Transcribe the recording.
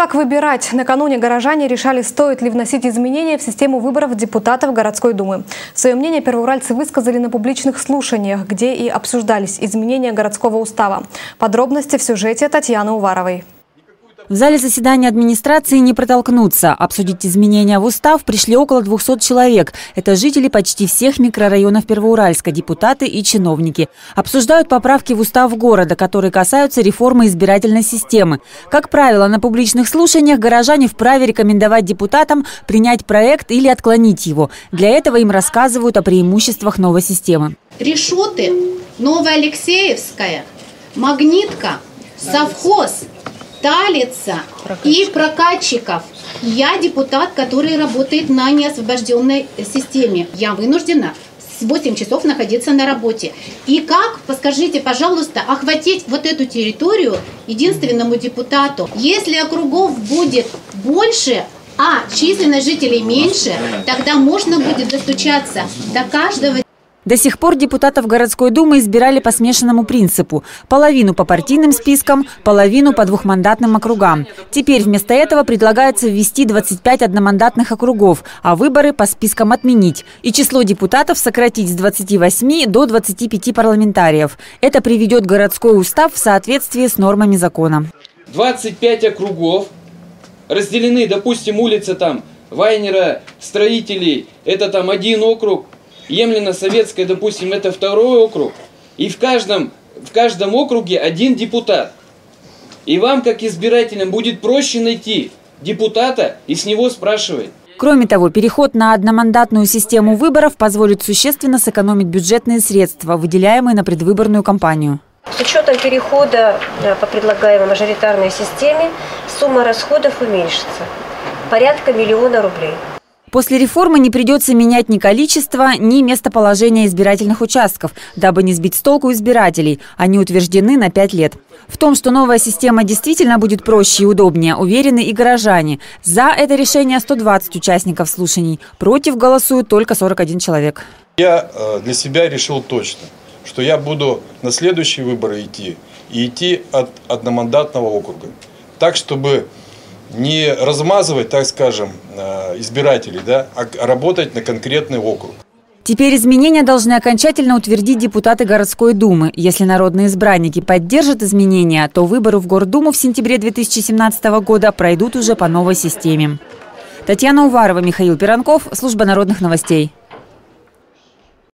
Как выбирать? Накануне горожане решали, стоит ли вносить изменения в систему выборов депутатов городской думы. Свое мнение первоуральцы высказали на публичных слушаниях, где и обсуждались изменения городского устава. Подробности в сюжете Татьяны Уваровой. В зале заседания администрации не протолкнуться. Обсудить изменения в устав пришли около 200 человек. Это жители почти всех микрорайонов Первоуральска, депутаты и чиновники. Обсуждают поправки в устав города, которые касаются реформы избирательной системы. Как правило, на публичных слушаниях горожане вправе рекомендовать депутатам принять проект или отклонить его. Для этого им рассказывают о преимуществах новой системы. Решоты, Новоалексеевская, Магнитка, совхоз, Талица и Прокатчиков. Я депутат, который работает на неосвобожденной системе. Я вынуждена с 8 часов находиться на работе. И как, подскажите, пожалуйста, охватить вот эту территорию единственному депутату? Если округов будет больше, а численность жителей меньше, тогда можно будет достучаться до каждого. До сих пор депутатов городской думы избирали по смешанному принципу. Половину по партийным спискам, половину по двухмандатным округам. Теперь вместо этого предлагается ввести 25 одномандатных округов, а выборы по спискам отменить. И число депутатов сократить с 28 до 25 парламентариев. Это приведет городской устав в соответствие с нормами закона. 25 округов разделены, допустим, улица там Вайнера, Строителей, это там один округ. Емлино-Советская, допустим, это второй округ. И в каждом округе один депутат. И вам, как избирателям, будет проще найти депутата и с него спрашивать. Кроме того, переход на одномандатную систему выборов позволит существенно сэкономить бюджетные средства, выделяемые на предвыборную кампанию. С учетом перехода по предлагаемой мажоритарной системе сумма расходов уменьшится. Порядка 1 миллиона рублей. После реформы не придется менять ни количество, ни местоположение избирательных участков, дабы не сбить с толку избирателей. Они утверждены на 5 лет. В том, что новая система действительно будет проще и удобнее, уверены и горожане. За это решение 120 участников слушаний. Против голосуют только 41 человек. Я для себя решил точно, что я буду на следующие выборы идти от одномандатного округа. Так, чтобы не размазывать, так скажем, избирателей, а работать на конкретный округ. Теперь изменения должны окончательно утвердить депутаты городской думы. Если народные избранники поддержат изменения, то выборы в Гордуму в сентябре 2017 года пройдут уже по новой системе. Татьяна Уварова, Михаил Пиранков, Служба народных новостей.